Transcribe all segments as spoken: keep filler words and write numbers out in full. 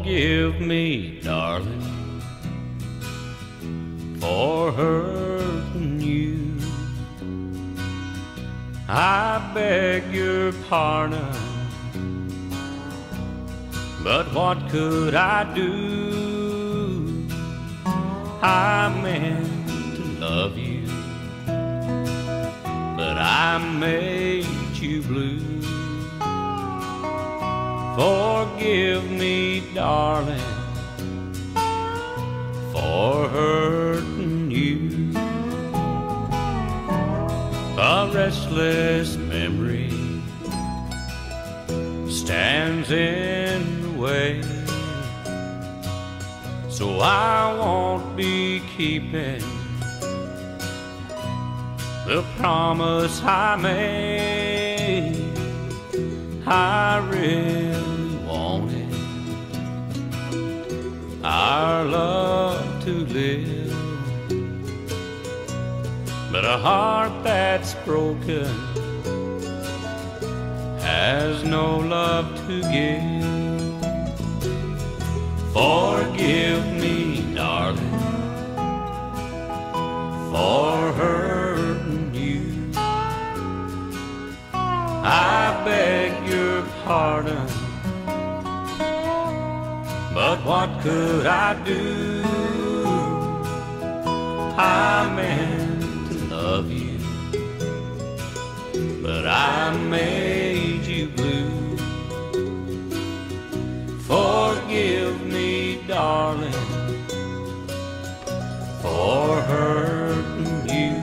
Forgive me, darling, for hurting you. I beg your pardon, but what could I do? I meant to love you, but I made you blue. Forgive me, darling, for hurting you. A restless memory stands in the way, so I won't be keeping the promise I made. I really wanted our love to live, but a heart that's broken has no love to give. Forgive me, darling, for hurting you. I beg your pardon, but what could I do? I meant to love you, but I made you blue. Forgive me, darling, for hurting you.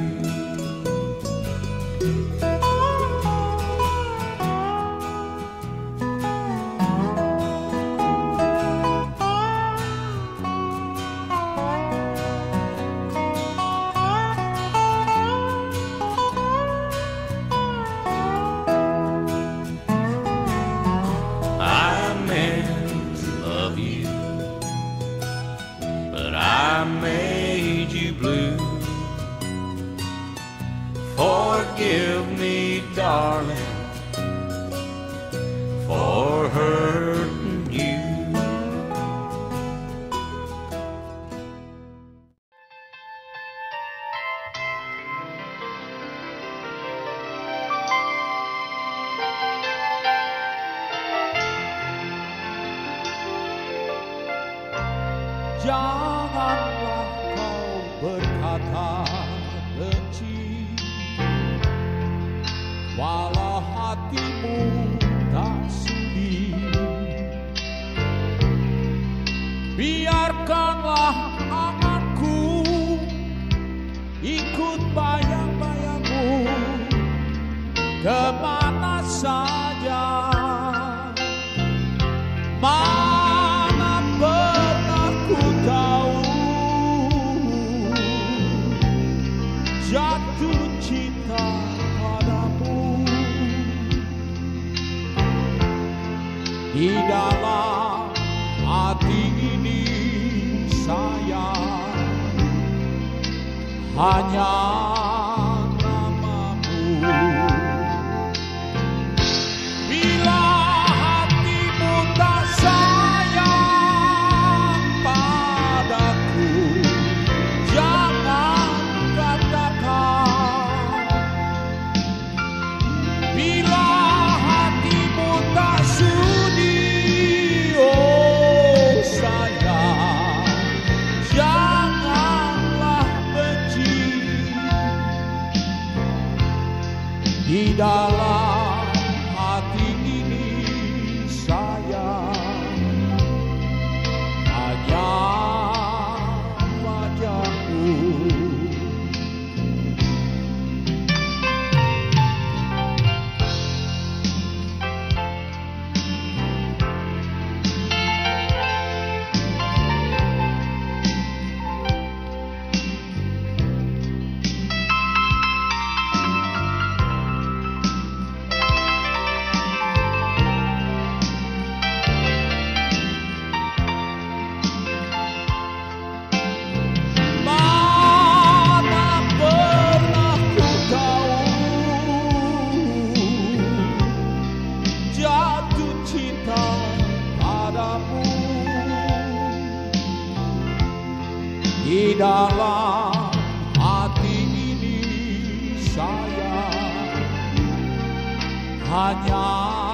I made you blue. Forgive me, darling, for hurting you. Janganlah kau berkata benci, walau hatimu tak sudi. Biarkanlah anganku ikut bayang-bayangmu kemana saja. Mana pernah ku tahu jatuh cinta padamu. Di dalam hati ini sayang hanya namamu. Bila hatimu tak sayang padaku, jangan katakan. Bila hatimu tak sudi, oh sayang, janganlah benci. di dalam hati ini saya hanya